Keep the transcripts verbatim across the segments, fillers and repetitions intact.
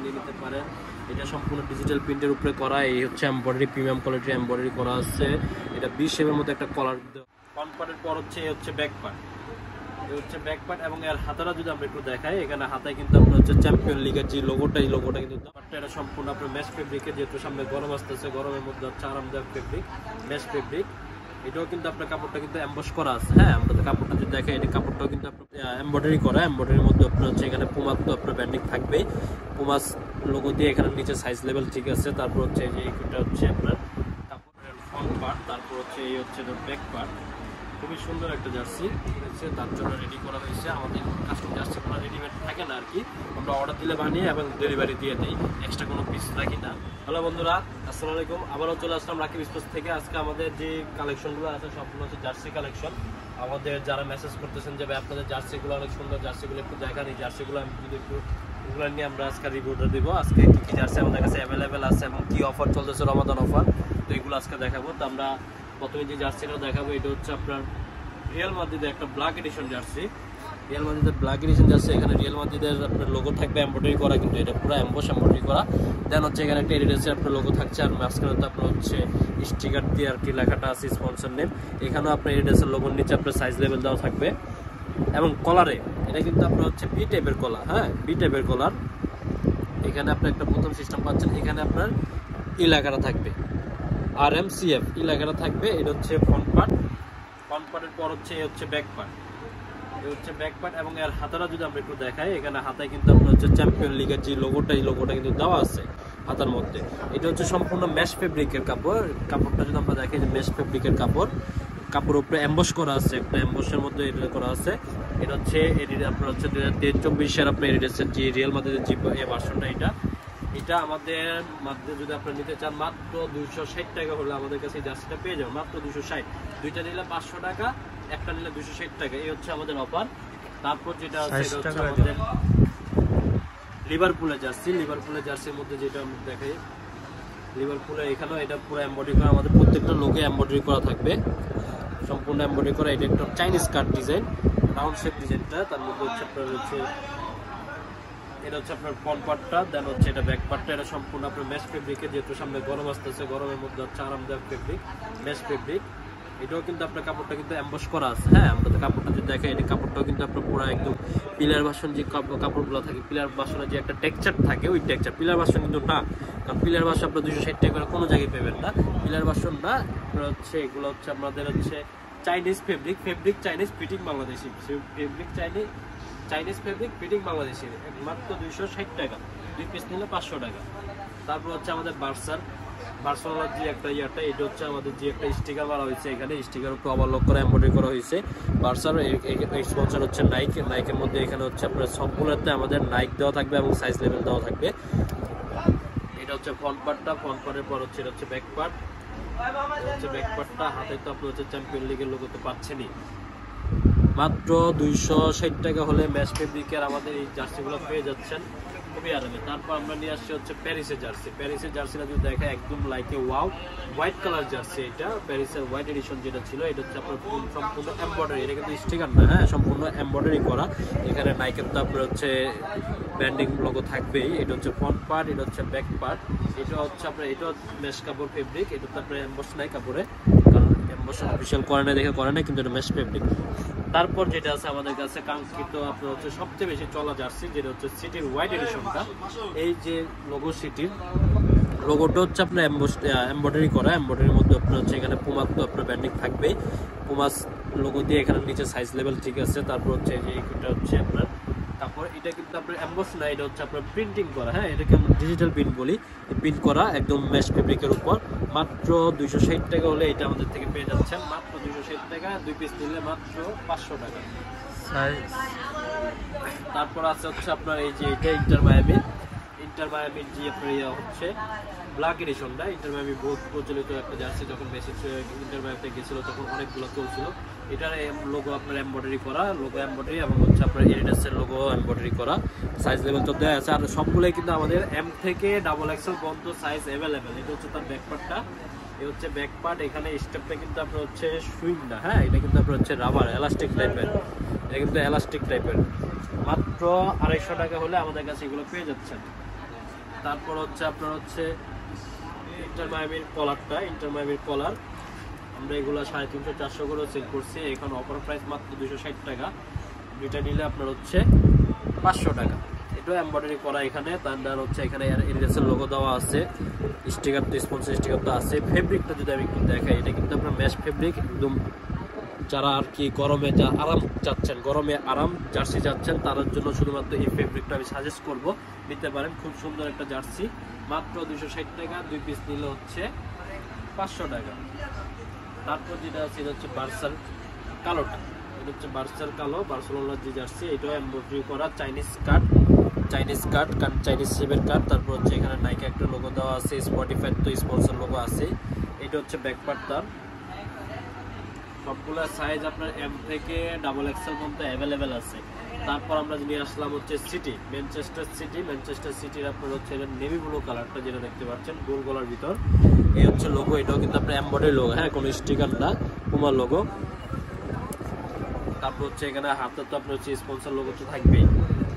নিয়ে নিতে পারেন। এটা সম্পূর্ণ ডিজিটাল প্রিন্টের উপরে করা, এই হচ্ছে এমব্রয়ডারি, প্রিমিয়াম কোয়ালিটির এমব্রয়ডারি করা আছে। এটা বি শেপের মধ্যে একটা কলার। ফ্রন্ট পার্টের পর হচ্ছে এই হচ্ছে ব্যাক পার্ট, এই হচ্ছে ব্যাক পার্ট এবং এর হাতাটা যদি আমরা একটু দেখাই, এখানে হাতায় কিন্তু আপনার হচ্ছে চ্যাম্পিয়ন লিগের যে লোগোটা, এই লোগোটা কিন্তু এটা সম্পূর্ণ আপনার ম্যাশ ফেব্রিকের, যেহেতু সামনে গরম আসতেছে, গরমের মধ্যে হচ্ছে আরামদায়ক ফেব্রিক, ম্যাশ ফেব্রিক। এটাও কিন্তু আপনার কাপড়টা কিন্তু এমবস করা আছে। হ্যাঁ, আমরা কাপড়টা যদি দেখেন, এটা কাপড়টাও কিন্তু আপনার এমব্রয়ডারি করা, এমব্রয়ডারির মধ্যে আপনার হচ্ছে এখানে পুমার তো আপনার ব্যান্ডিং থাকবে, পুমাস লোগো দিয়ে এখানে নিচে সাইজ লেভেল ঠিক আছে। তারপর হচ্ছে যে এইটা হচ্ছে আপনার কাপড়ের ফ্রন্ট পার্ট, তারপর হচ্ছে এই হচ্ছে ব্যাক পার্ট। খুবই সুন্দর একটা জার্সি হচ্ছে, তার জন্য রেডি করা হয়েছে। আমাদের কাস্টম জার্সিগুলো রেডিমেড থাকে না আর কি, আমরা অর্ডার দিলে বানিয়ে এবং ডেলিভারি দিয়ে দিই, এক্সট্রা কোনো পিস রাখি না। হ্যালো বন্ধুরা, আসসালামু আলাইকুম। আবারও চলে আসলাম রাকিব স্পোর্টস থেকে। আজকে আমাদের যে কালেকশনগুলো আছে সবগুলো হচ্ছে জার্সি কালেকশন। আমাদের যারা মেসেজ করতেছেন যে ভাই আপনাদের জার্সিগুলো অনেক সুন্দর, জার্সিগুলো একটু দেখান, এই জার্সিগুলো আমি যদি একটু ওগুলো নিয়ে আমরা আজকে রিভিউটা দিব। আজকে কী কী জার্সি আমাদের কাছে অ্যাভেলেবেল আছে এবং কী অফার চলতেছে, রমাদান অফার, তো এগুলো আজকে দেখাবো। তো আমরা প্রথমে যে জার্সিটা দেখাবো, এটা হচ্ছে আপনার রিয়াল মাদ্রিদের একটা ব্ল্যাক এডিশন জার্সি। রিয়াল মাদ্রিদের ব্ল্যাক এডিশন জার্সি, এখানে রিয়াল মাদ্রিদের আপনার লোগো থাকবে এমব্রয়ডারি করা, কিন্তু এটা পুরো এমবস এমব্রয়ডারি করা। দেন হচ্ছে এখানে একটা এডিডাসের আপনার লোগো থাকছে, আর মাঝখানে আপনার হচ্ছে স্টিকার দিয়ে আর কি লেখাটা আছে স্পন্সর নেম। এখানেও আপনার এডিডাসের লোগোর নিচে আপনার সাইজ লেভেল দেওয়া থাকবে। এবং কলারে এটা কিন্তু আপনার হচ্ছে বি টাইপের কলার, হ্যাঁ বি টাইপের কলার। এখানে আপনার একটা প্রথম সিস্টেম পাচ্ছেন, এখানে আপনার ই লেখাটা থাকবে আর এম সি এফ ই লেখাটা থাকবে। এটা হচ্ছে ফ্রন্ট পার্ট, ফ্রন্ট পার্টের পর হচ্ছে এই হচ্ছে ব্যাক পার্ট, এই হচ্ছে ব্যাক পার্ট এবং এর হাতাটা যদি আমরা একটু দেখাই, এখানে হাতায় কিন্তু আপনার হচ্ছে চ্যাম্পিয়ন লিগের যে লোগোটা, এই লোগোটা কিন্তু দেওয়া আছে হাতার মধ্যে। এটা হচ্ছে সম্পূর্ণ ম্যাশ ফেব্রিকের কাপড়। কাপড়টা যদি আমরা দেখি যে ম্যাশ ফেব্রিকের কাপড়, কাপড়ের উপরে এমবস করা আছে, একটা এমবসের মধ্যে এটা করা আছে। এটা হচ্ছে এডিট আপনার হচ্ছে দুই হাজার তেইশ চব্বিশের আপনার এডিটের যে রিয়েল মাদ্রিদের যে ভার্সনটা, এটা এটা আমাদের মাধ্যমে যদি আপনারা নিতে চান মাত্র দুইশো ষাট টাকা হলে আমাদের কাছে এই জার্সিটা পেয়ে যাবেন, মাত্র দুইশো ষাট। দুইটা নিলে পাঁচশো টাকা, একটা নিলে দুইশো ষাট টাকা, এই হচ্ছে আমাদের অফার। তারপর যেটা আছে এটা হচ্ছে আমাদের লিভারপুলের জার্সি। লিভারপুলের জার্সির মধ্যে যেটা আমরা দেখাই, লিভারপুলের এখানেও এটা পুরো এমব্রয়ডারি করা, আমাদের প্রত্যেকটা লোকে এমব্রয়ডারি করা থাকবে, সম্পূর্ণ এমব্রয়ডারি করা। এটা একটা Chinese cut design, round shape ডিজাইনটা, তার মধ্যে হচ্ছে আপনার হচ্ছে এটা হচ্ছে আপনার ফ্রন্ট পার্টটা, দেন হচ্ছে এটা ব্যাক পার্টটা। এটা সম্পূর্ণ আপনার ম্যাশ ফেব্রিকের, যেহেতু সামনে গরম আসতেছে, গরমের মধ্যে হচ্ছে আরামদায়ক ফেব্রিক, ম্যাশ ফেব্রিক। এটাও কিন্তু আপনার কাপড়টা কিন্তু এমবস করা আছে। হ্যাঁ, আমরা তো কাপড়টা যদি দেখেন, এটা কাপড়টাও কিন্তু আপনার পুরো একদম পিলার বাসন যে কাপড়গুলো থাকে, পিলার বাসনের যে একটা টেক্সচার থাকে, ওই টেক্সচার পিলার বাসন কিন্তু না, কারণ পিলার বাসন আপনার দুশো ষাট টাকা করে কোনো জায়গায় পাবেন না। পিলার বাসন না, আপনার হচ্ছে এগুলো হচ্ছে আমাদের হচ্ছে Chinese fabric, fabric Chinese fitting Bangladeshi, fabric Chinese Chinese fabric fitting Bangladeshi, মাত্র দুইশো ষাট টাকা, দুই পিস নিলে পাঁচশো টাকা। তারপর হচ্ছে আমাদের বার্সার বার্সেলোনার যে একটা ইয়ারটা, এটা হচ্ছে আমাদের যে একটা স্টিকার মারা হয়েছে, এখানে স্টিকার উপর ওভারলক করা এমব্রয়ডারি করা হয়েছে। বার্সার স্পন্সর হচ্ছে নাইক, নাইকের মধ্যে এখানে হচ্ছে আপনার সবগুলোতে আমাদের নাইক দেওয়া থাকবে এবং সাইজ লেভেল দেওয়া থাকবে। এটা হচ্ছে ফ্রন্ট পার্টটা, ফ্রন্ট পার্টের পর হচ্ছে এটা হচ্ছে ব্যাক পার্ট, হচ্ছে ব্যাক পার্টটা। হাতে তো আপনার হচ্ছে চ্যাম্পিয়ন লিগের লোগো তো পাচ্ছেনই। মাত্র দুইশো ষাট টাকা হলে ম্যাশ ফেব্রিকের আমাদের এই জার্সিগুলো পেয়ে যাচ্ছেন খুবই আরামে। তারপর আমরা নিয়ে আসছি হচ্ছে প্যারিসের জার্সি। প্যারিসের জার্সিটা যদি দেখা একদম লাইকে ওয়াও, হোয়াইট কালার জার্সি। এটা প্যারিসের হোয়াইট এডিশন যেটা ছিল, এটা হচ্ছে আপনার সম্পূর্ণ এমব্রয়ডারি, এটা কিন্তু স্টিকার না, হ্যাঁ সম্পূর্ণ এমব্রয়ডারি করা। এখানে নাইকের তো আপনার হচ্ছে ব্যান্ডিং লোগো থাকবেই। এটা হচ্ছে ফ্রন্ট পার্ট, এটা হচ্ছে ব্যাক পার্ট। এটা হচ্ছে আপনার এটাও ম্যাশ কাপড় ফেব্রিক, এটা তো আপনার এমবস নাই কাপড়ে, কারণ এমবস অফিসিয়াল করে না দেখে করে না, কিন্তু এটা ম্যাশ ফেব্রিক। তারপর যেটা আছে আমাদের কাছে কাঙ্ক্ষিত আপনার হচ্ছে সবচেয়ে বেশি চলা জার্সি, যেটা হচ্ছে সিটির হোয়াইট এডিশনটা। এই যে লোগো সিটির লোগোটা হচ্ছে আপনার এমব্রয়ডারি করা, এমব্রয়ডারির মধ্যে আপনার হচ্ছে এখানে পুমার তো আপনার ব্যান্ডিং থাকবেই, পুমাস লোগো দিয়ে এখানে নিচে সাইজ লেভেল ঠিক আছে। তারপর হচ্ছে যে এইটা হচ্ছে আপনার তারপর এটা কিন্তু আপনার এমবস না, এটা হচ্ছে আপনার প্রিন্টিং করা, হ্যাঁ এটাকে আমরা ডিজিটাল প্রিন্ট বলি, প্রিন্ট করা একদম ম্যাশ ফেব্রিকের উপর। মাত্র দুইশো ষাট টাকা হলে এটা আমাদের থেকে পেয়ে যাচ্ছেন, মাত্র দুইশো ষাট টাকা, দুই পিস নিলে মাত্র পাঁচশো টাকা। তারপর আছে হচ্ছে আপনার এই যে এটা ইন্টার মায়ামি, ইন্টার মায়ামির যে আপনার ইয়ে হচ্ছে ব্ল্যাক এডিশনটা। ইন্টার মায়ামি বহুত প্রচলিত একটা জার্সি, যখন বেশি ইন্টার মায়ামিতে গেছিলো তখন অনেকগুলো চলছিল। এটার লোগো আপনার এমব্রয়ডারি করা, লোগো এমব্রয়ডারি এবং হচ্ছে আপনার এডিডাসের লোগো এমব্রয়ডারি করা, সাইজ লেভেল তো দেওয়া আছে। আর সবগুলোই কিন্তু আমাদের এম থেকে ডাবল এক্সেল পর্যন্ত সাইজ অ্যাভেলেবেল। এটা হচ্ছে তার ব্যাক পার্টটা, এই হচ্ছে ব্যাক পার্ট। এখানে স্টেপটা কিন্তু আপনার হচ্ছে সুইং না, হ্যাঁ এটা কিন্তু আপনার হচ্ছে রাবার এলাস্টিক টাইপের, এটা কিন্তু এলাস্টিক টাইপের। মাত্র আড়াইশো টাকা হলে আমাদের কাছে এগুলো পেয়ে যাচ্ছেন। তারপর হচ্ছে আপনার হচ্ছে ইন্টার মায়ামির কলারটা, ইন্টার মায়ামির কলার আমরা এগুলো সাড়ে তিনশো চারশো করে সেল করছি, এখন অফার প্রাইস মাত্র দুশো ষাট টাকা। দুইটা নিলে আপনার হচ্ছে পাঁচশো টাকা। এটাও এমব্রয়ডারি করা এখানে, তার হচ্ছে এখানে এডিডাসের লোগো দেওয়া আছে, স্টিকার তো স্পন্সর স্টিকার তো আছে। ফেব্রিকটা যদি আমি একটু দেখাই, এটা কিন্তু আপনার ম্যাশ ফেব্রিক, একদম যারা আর কি গরমে যা আরাম চাচ্ছেন, গরমে আরাম জার্সি চাচ্ছেন, তাদের জন্য শুধুমাত্র এই ফেব্রিকটা আমি সাজেস্ট করব, নিতে পারেন। খুব সুন্দর একটা জার্সি, মাত্র দুশো ষাট টাকা, দুই পিস নিলে হচ্ছে পাঁচশো টাকা। তারপর যেটা আছে এটা হচ্ছে বার্সার কালোটা, এটা হচ্ছে বার্সার কালো, বার্সেলোনার যে জার্সি, এটাও এমব্রয়ডারি করা, Chinese cut, Chinese cut Chinese শেপের কাট। তারপর হচ্ছে এখানে নাইকি একটা লোগো দেওয়া আছে, স্পটিফাই তো স্পন্সর লোগো আছে। এটা হচ্ছে ব্যাকপার্ট, তার সবগুলো সাইজ আপনার এম থেকে ডাবল এক্সেল পর্যন্ত অ্যাভেলেবেল আছে। তারপর আমরা নিয়ে আসলাম হচ্ছে সিটি, ম্যানচেস্টার সিটি, ম্যানচেস্টার সিটির আপনার হচ্ছে নেভি ব্লু কালারটা, যেটা দেখতে পাচ্ছেন গোল গলার ভিতর, এই হচ্ছে লোগো। এটাও কিন্তু আপনার এমব্রয়ডারি লোগো, হ্যাঁ, কোনো স্টিকার না, পুমার লোগো। তারপর হচ্ছে এখানে হাতে তো আপনার হচ্ছে স্পন্সর লোগো তো থাকবেই।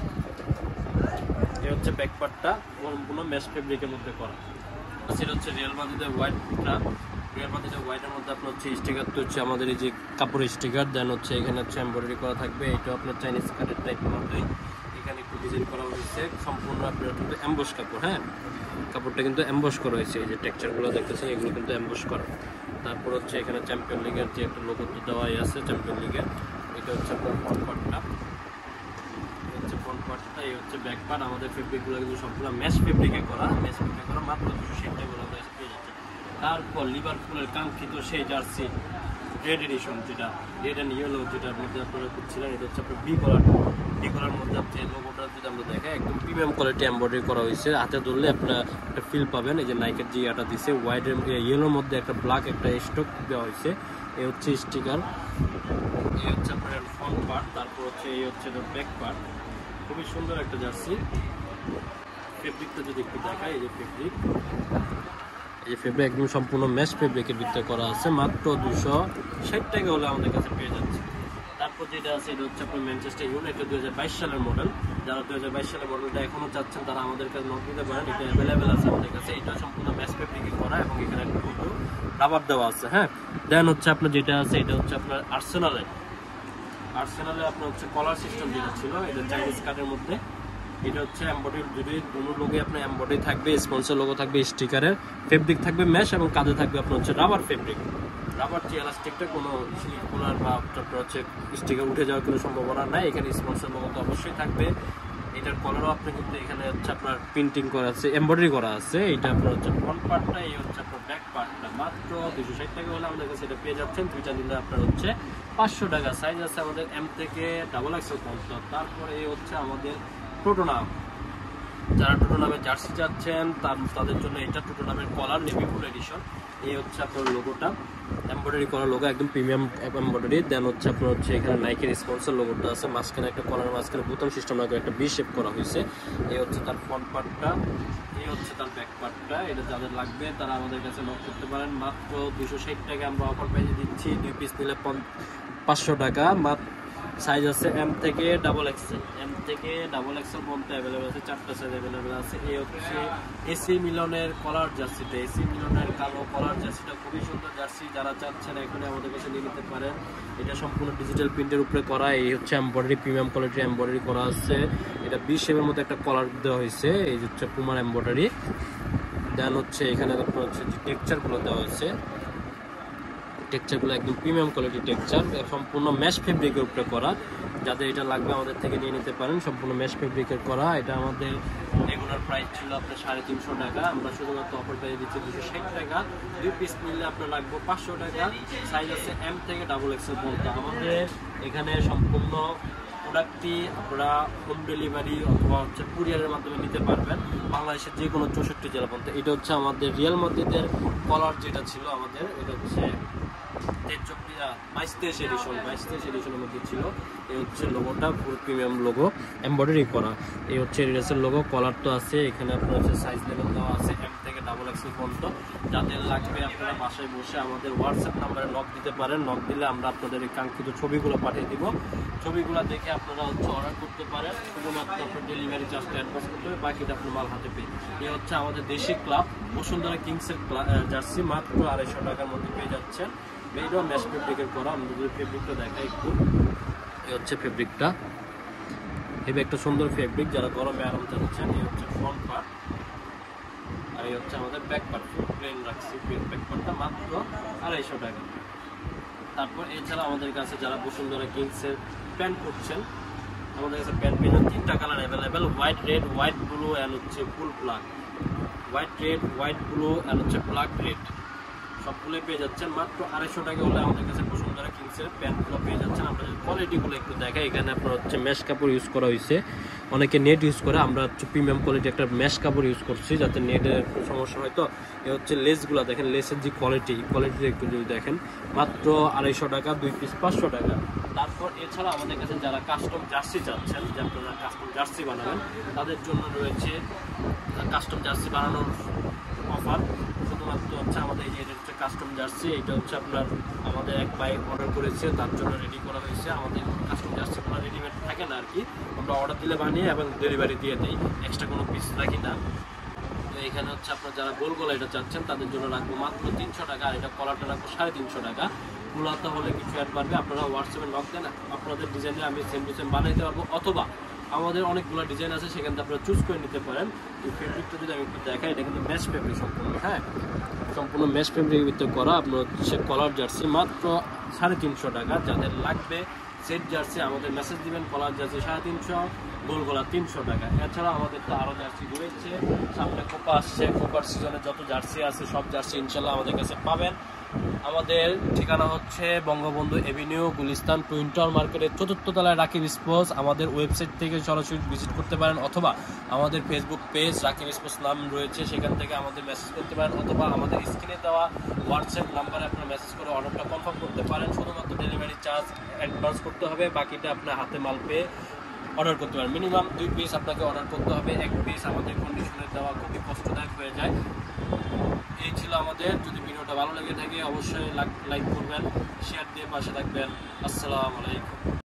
এই হচ্ছে ব্যাকপার্টটা, সম্পূর্ণ ম্যাশ ফেব্রিকের মধ্যে করা। সেটা হচ্ছে রিয়েল মাদ্রিদের হোয়াইটটা, রিয়েল মাদ্রিদের হোয়াইটের মধ্যে আপনার হচ্ছে স্টিকার তো হচ্ছে আমাদের এই যে কাপড়ের স্টিকার, দেন হচ্ছে এখানে হচ্ছে এমব্রয়ডারি করা থাকবে। এটা আপনার চাইনিজ কাটের টাইপের মধ্যেই, এখানে একটু ডিজাইন করা হয়েছে, সম্পূর্ণ আপনার কিন্তু এমবস কাপড়, হ্যাঁ, কাপড়টা কিন্তু এমবস করা হয়েছে, এই যে টেক্সচারগুলো দেখতেছেন এগুলো কিন্তু এমবস করা। তারপর হচ্ছে এখানে চ্যাম্পিয়ন লিগের যে একটা লোগো তো দেওয়াই আছে চ্যাম্পিয়ন লিগের, এটা হচ্ছে আপনার ফ্রন্ট পার্টটা, হচ্ছে ফ্রন্ট পার্টটা, এই হচ্ছে ব্যাক পার্ট। আমাদের ফেব্রিকগুলো কিন্তু সম্পূর্ণ ম্যাশ ফেব্রিকে করা, ম্যাশ ফেব্রিকে করা, মাত্র দুশো ষাট টাকা আমরা পেয়ে যাচ্ছি। তারপর লিভারপুলের কাঙ্ক্ষিত সেই জার্সি রেড এডিশন, যেটা রেড অ্যান্ড ইয়েলো, যেটার মধ্যে আপনারা খুঁজছিলেন, এটা হচ্ছে আপনার বি কলার, বি কলার মধ্যে আপনি লোগোটা যদি আমরা দেখাই, একদম প্রিমিয়াম কোয়ালিটি এমব্রয়ডারি করা হয়েছে, হাতে ধরলে আপনারা একটা ফিল পাবেন। এই যে নাইকের যে ইয়াটা দিছে, হোয়াইট ইয়েলোর মধ্যে একটা ব্ল্যাক একটা স্টক দেওয়া হয়েছে, এই হচ্ছে স্টিকার, এই হচ্ছে আপনার ফ্রন্ট পার্ট। তারপর হচ্ছে এই হচ্ছে ব্যাক পার্ট, খুবই সুন্দর একটা জার্সি। ফেব্রিকটা যদি একটু দেখাই, এই যে ফেব্রিক, এই ফেব্রিক একদম সম্পূর্ণ ম্যাশ ফেব্রিকের ভিতরে করা আছে, মাত্র দুশো ষাট টাকা হলে আমাদের কাছে পেয়ে যাচ্ছে। তারপর যেটা আছে এটা হচ্ছে আপনার ম্যানচেস্টার ইউনাইটেড দুই হাজার বাইশ সালের মডেল, যারা দুই হাজার বাইশ সালের মডেলটা এখনো চাচ্ছেন তারা আমাদের কাছে নক দিতে পারেন, এটা অ্যাভেলেবেল আছে আমাদের কাছে। এটা সম্পূর্ণ ম্যাশ ফেব্রিকে করা এবং এখানে একটু রাবার দেওয়া আছে, হ্যাঁ। দেন হচ্ছে আপনার যেটা আছে এটা হচ্ছে আপনার আর্সেনালে, আর্সেনালে আপনার হচ্ছে কলার সিস্টেম যেটা ছিল, এটা চাইনিজ কাটের মধ্যে, এটা হচ্ছে এমব্রয়ডারি, যদি কোনো লোগে আপনার এমব্রয়ডারি থাকবে, স্পন্সর লোগো থাকবে, স্টিকারের ফেব্রিক থাকবে ম্যাশ, এবং কাঁধে থাকবে আপনার হচ্ছে রাবার ফেব্রিক, রাবার যে এলাস্টিকটা কোনো স্লিপ কোলার বা আপনার হচ্ছে স্টিকার উঠে যাওয়ার কোনো সম্ভাবনা নাই। এখানে স্পন্সর লোগো তো অবশ্যই থাকবে। এটার কলারও আপনি কিন্তু এখানে হচ্ছে আপনার প্রিন্টিং করা আছে, এমব্রয়ডারি করা আছে। এটা আপনার হচ্ছে ফ্রন্ট পার্টটা, এই হচ্ছে আপনার ব্যাক পার্টটা, মাত্র দুশো ষাট টাকা হলে আমাদের কাছে এটা পেয়ে যাচ্ছেন। দুইটা নিলে আপনার হচ্ছে পাঁচশো টাকা। সাইজ আছে আমাদের এম থেকে ডাবল এক্সেল পর্যন্ত। তারপরে এই হচ্ছে আমাদের টোটোনাম, যারা টোটোনামের জার্সি চাচ্ছেন তাদের জন্য এটা টোটোনামের কলার নেভি ব্লু এডিশন। এই হচ্ছে আপনার লোগোটা, এমব্রয়ডারি করা লোগো, একদম প্রিমিয়াম এমব্রয়ডারি। দেন হচ্ছে আপনার হচ্ছে এখানে নাইকের স্পন্সর লোগোটা আছে, মাঝখানে একটা কলার, মাঝখানে বোতাম সিস্টেম না করে একটা বি শেপ করা হয়েছে। এই হচ্ছে তার ফ্রন্ট পার্টটা, এই হচ্ছে তার ব্যাক পার্টটা। এটা যাদের লাগবে তারা আমাদের কাছে নক করতে পারেন। মাত্র দুশো ষাট টাকা আমরা অফার প্রাইসে দিচ্ছি, দুই পিস নিলে পাঁচশো টাকা। মাত্র সাইজ আছে এম থেকে ডাবল এক্সেল, এম থেকে ডাবল এক্সেল পর্যন্ত অ্যাভেলেবেল আছে, চারটা সাইজ অ্যাভেলেবেল আছে। এই হচ্ছে এসি মিলনের কলার জার্সিটা, এসি মিলনের কালো কলার জার্সিটা খুবই সুন্দর জার্সি, যারা চাচ্ছেন এখানে আমাদের কাছে নিয়ে নিতে পারেন। এটা সম্পূর্ণ ডিজিটাল প্রিন্টের উপরে করা, এই হচ্ছে এমব্রয়ডারি, প্রিমিয়াম কোয়ালিটির এমব্রয়ডারি করা আছে। এটা বি শেপের মধ্যে একটা কলার দেওয়া হয়েছে, এই হচ্ছে পুমার এমব্রয়ডারি। দেন হচ্ছে এখানে আপনার হচ্ছে যে টেক্সচারগুলো দেওয়া হয়েছে, টেক্সচারগুলো একদম প্রিমিয়াম কোয়ালিটির টেক্সচার, সম্পূর্ণ ম্যাশ ফেব্রিকের উপরে করা। যাদের এটা লাগবে আমাদের থেকে নিয়ে নিতে পারেন, সম্পূর্ণ ম্যাশ ফেব্রিকের করা। এটা আমাদের রেগুলার প্রাইস ছিল আপনার সাড়ে তিনশো টাকা, আমরা শুধুমাত্র অফার পেয়ে দিচ্ছি দুশো ষাট টাকা। দুই পিস নিলে আপনার লাগবে পাঁচশো টাকা। সাইজ আছে এম থেকে ডাবল এক্সেল পর্যন্ত। আমাদের এখানে সম্পূর্ণ প্রোডাক্টটি আপনারা হোম ডেলিভারি অথবা হচ্ছে কুরিয়ারের মাধ্যমে নিতে পারবেন বাংলাদেশের যে কোনো চৌষট্টি জেলা পর্যন্ত। এটা হচ্ছে আমাদের রিয়েল মাদ্রিদের কলার যেটা ছিল আমাদের, এটা হচ্ছে বাইশ তেইশ এডিশন, বাইশ তেইশ এডিশনের মধ্যে ছিল। এই হচ্ছে লোগোটা, ফুল প্রিমিয়াম লোগো এমব্রয়ডারি করা। এই হচ্ছে এডিডাসের লোগো। কলার তো আছে, এখানে আপনার হচ্ছে সাইজ লেভেল দেওয়া আছে এম থেকে ডাবল এক্সেল পর্যন্ত। যাদের লাগবে আপনারা বাসায় বসে আমাদের হোয়াটসঅ্যাপ নাম্বারে নক দিতে পারেন। নক দিলে আমরা আপনাদের এই কাঙ্ক্ষিত ছবিগুলো পাঠিয়ে দিব। ছবিগুলো দেখে আপনারা হচ্ছে অর্ডার করতে পারেন। শুধুমাত্র আপনার ডেলিভারি চার্জটা অ্যাডভান্স করতে হবে, বাকিটা আপনার মাল হাতে পেয়ে। এই হচ্ছে আমাদের দেশি ক্লাব বসুন্ধরা কিংসের জার্সি, মাত্র আড়াইশো টাকার মধ্যে পেয়ে যাচ্ছেন। এইটাও ম্যাশ ফেব্রিকের করা। আমরা যদি ফেব্রিকটা দেখাই একটু, এই হচ্ছে ফেব্রিকটা, এই একটা সুন্দর ফেব্রিক যারা গরমে আরাম চাচ্ছেন। এই হচ্ছে ফ্রন্ট পার্ট, আর এই হচ্ছে আমাদের ব্যাক পার্ট, প্লেন রাখছি ব্যাক পার্টটা মাত্র আড়াইশো টাকা। তারপর এছাড়া আমাদের কাছে যারা বসুন্ধরা কিংসের প্যান্ট করছেন, আমাদের কাছে প্যান্ট পেয়ে তিনটা colour available, white red, white blue and হচ্ছে full black. White red, white blue and হচ্ছে ব্ল্যাক রেড সবগুলোই পেয়ে যাচ্ছেন মাত্র আড়াইশো টাকা হলে আমাদের কাছে বসুন্ধরা কিংসের প্যান্টগুলো পেয়ে যাচ্ছেন। আমরা যদি কোয়ালিটিগুলো একটু দেখাই, এখানে আপনার হচ্ছে ম্যাশ কাপড় ইউজ করা হয়েছে, অনেকে নেট ইউজ করে, আমরা হচ্ছে প্রিমিয়াম কোয়ালিটি একটা ম্যাশ কাপড় ইউজ করছি যাতে নেটের সমস্যা হয়। তো এ হচ্ছে লেসগুলো দেখেন, লেসের যে কোয়ালিটি, কোয়ালিটি একটু যদি দেখেন মাত্র আড়াইশো টাকা, দুই পিস পাঁচশো টাকা। তারপর এছাড়া আমাদের কাছে যারা কাস্টম জার্সি চাচ্ছেন, যে আপনারা কাস্টম জার্সি বানাবেন, তাদের জন্য রয়েছে কাস্টম জার্সি বানানোর অফার। শুধুমাত্র হচ্ছে আমাদের এই যে এটা হচ্ছে কাস্টম জার্সি, এটা হচ্ছে আপনার আমাদের এক ভাই অর্ডার করেছে, তার জন্য রেডি করা হয়েছে। আমাদের কাস্টম জার্সিগুলো রেডিমেড থাকে না আর কি, আমরা অর্ডার দিলে বানিয়ে এবং ডেলিভারি দিয়ে দিই, এক্সট্রা কোনো পিস রাখি না। তো এখানে হচ্ছে আপনার যারা গোল গোলা এটা চাচ্ছেন তাদের জন্য রাখবো মাত্র তিনশো টাকা, আর এটা কলারটা রাখবো সাড়ে তিনশো টাকা। ফুলাতে হলে কিছু অ্যাড পারবে, আপনারা হোয়াটসঅ্যাপে নক দেন, আপনাদের ডিজাইনে আমি সেম টু সেম বানাইতে পারবো, অথবা আমাদের অনেকগুলো ডিজাইন আছে সেখান থেকে আপনারা চুজ করে নিতে পারেন। এই ফেব্রিকটা যদি আমি একটু দেখাই, এটা কিন্তু ম্যাশ ফেব্রিক সম্পূর্ণ, হ্যাঁ সম্পূর্ণ ম্যাশ ফেব্রিকের ভিতরে করা। আপনার হচ্ছে কলার জার্সি মাত্র সাড়ে তিনশো টাকা। যাদের লাগবে সেট জার্সি আমাদের মেসেজ দিবেন, কলার জার্সি সাড়ে তিনশো, গোল গলা তিনশো টাকা। এছাড়া আমাদের তো আরও জার্সি রয়েছে, সামনে কোপা আসছে, কোপার সিজনে যত জার্সি আছে সব জার্সি ইনশাল্লাহ আমাদের কাছে পাবেন। আমাদের ঠিকানা হচ্ছে Bangabandhu avenue, Gulistan, twin tower মার্কেটের চতুর্থ তলায় রাকিব স্পোর্টস। আমাদের ওয়েবসাইট থেকে সরাসরি ভিজিট করতে পারেন, অথবা আমাদের ফেসবুক পেজ রাকিব স্পোর্টস নাম রয়েছে, সেখান থেকে আমাদের মেসেজ করতে পারেন, অথবা আমাদের স্ক্রিনে দেওয়া হোয়াটসঅ্যাপ নাম্বারে আপনারা মেসেজ করে অর্ডারটা কনফার্ম করতে পারেন। শুধুমাত্র ডেলিভারি চার্জ অ্যাডভান্স করতে হবে, বাকিটা আপনার হাতে মাল পেয়ে অর্ডার করতে পারেন। মিনিমাম দুই পিস আপনাকে অর্ডার করতে হবে, এক পিস আমাদের কন্ডিশনে দেওয়া খুবই কষ্টদায়ক হয়ে যায়। এই ছিল আমাদের। যদি ভিডিওটা ভালো লেগে থাকে অবশ্যই লাইক করবেন, শেয়ার দিয়ে পাশে থাকবেন। আসসালামু আলাইকুম।